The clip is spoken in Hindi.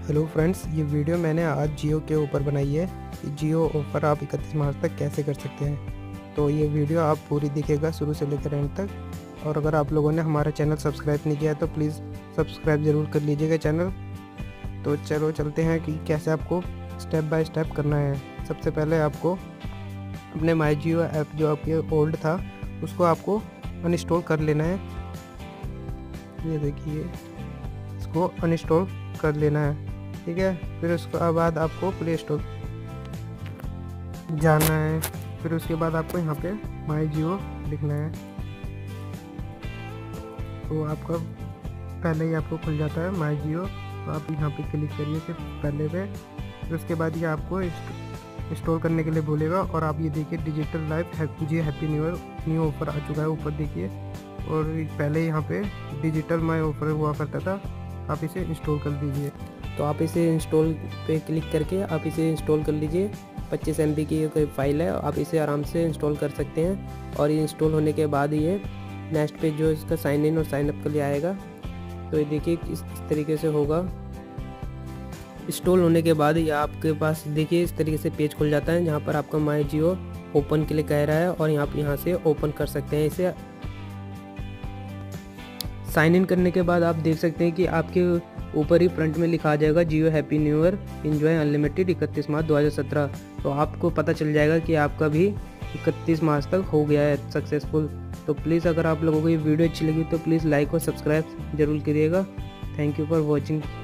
हेलो फ्रेंड्स, ये वीडियो मैंने आज जियो के ऊपर बनाई है कि जियो ऑफ़र आप 31 मार्च तक कैसे कर सकते हैं। तो ये वीडियो आप पूरी दिखेगा शुरू से लेकर एंड तक। और अगर आप लोगों ने हमारा चैनल सब्सक्राइब नहीं किया है तो प्लीज़ सब्सक्राइब ज़रूर कर लीजिएगा चैनल। तो चलो चलते हैं कि कैसे आपको स्टेप बाय स्टेप करना है। सबसे पहले आपको अपने माई जियो ऐप जो आपके ओल्ड था उसको आपको अनइंस्टॉल कर लेना है। ये देखिए, इसको अनइंस्टॉल कर लेना है, ठीक है। फिर उसके बाद आपको प्ले स्टोर जाना है। फिर उसके बाद आपको यहाँ पे माई जियो लिखना है, तो आपका पहले ही आपको खुल जाता है माई जियो। तो आप यहाँ पे क्लिक करिए सिर्फ पहले पे। फिर उसके बाद ये आपको इंस्टॉल करने के लिए बोलेगा। और आप ये देखिए digital life Jio happy new offer आ चुका है ऊपर देखिए। और पहले यहाँ पे डिजिटल माई ऑफ़र हुआ करता था, आप इसे इंस्टॉल कर दीजिए। तो आप इसे इंस्टॉल पे क्लिक करके आप इसे इंस्टॉल कर लीजिए। 25 MB की कोई फाइल है, आप इसे आराम से इंस्टॉल कर सकते हैं। और ये इंस्टॉल होने के बाद ये नेक्स्ट पेज जो इसका साइन इन और साइन अप के लिए आएगा। तो ये देखिए इस तरीके से होगा। इंस्टॉल होने के बाद ये आपके पास देखिए इस तरीके से पेज खुल जाता है, जहाँ पर आपका माई जियो ओपन के लिए कह रहा है और यहाँ से ओपन कर सकते हैं इसे। साइन इन करने के बाद आप देख सकते हैं कि आपके ऊपर ही फ्रंट में लिखा आ जाएगा Jio happy new year enjoy unlimited 31 मार्च 2017। तो आपको पता चल जाएगा कि आपका भी 31 मार्च तक हो गया है सक्सेसफुल। तो प्लीज़ अगर आप लोगों को ये वीडियो अच्छी लगी तो प्लीज़ लाइक और सब्सक्राइब जरूर करिएगा। Thank you for watching.